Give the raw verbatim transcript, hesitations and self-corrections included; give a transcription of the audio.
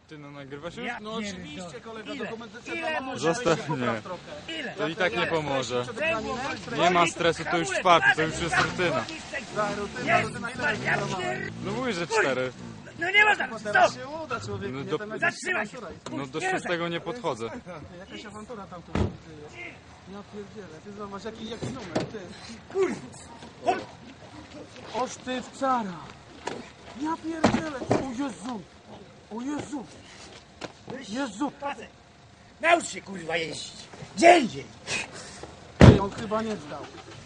Ty no nagrywasz już? Ja No oczywiście, kolega, Ile? dokumentacja Ile dla może Zostaw weź się mnie. popraw trochę. Ile? To i tak nie pomoże. Zębów, Nie ma stresu, to już czwarty, to już jest rutyna. Tak, rutyna, Jest, rutyna, ile ja jest normalna? pier... No mówisz, że cztery. No nie można, Teraz stop! się uda, człowieku, No nie do- to będzie Zatrzymaj się. awantura. No do szóstego nie podchodzę. Ty, jakaś awantura tam tu się dzieje. Ja pierdzielę, ty zobacz, jaki, jaki numer, ty. Oż ty wcara. Ja pierdzielę, o Jezu. O Jezu. Jezu. Naucz się kurwa jeździć. Gdzie indziej? Ty, on chyba nie zdał.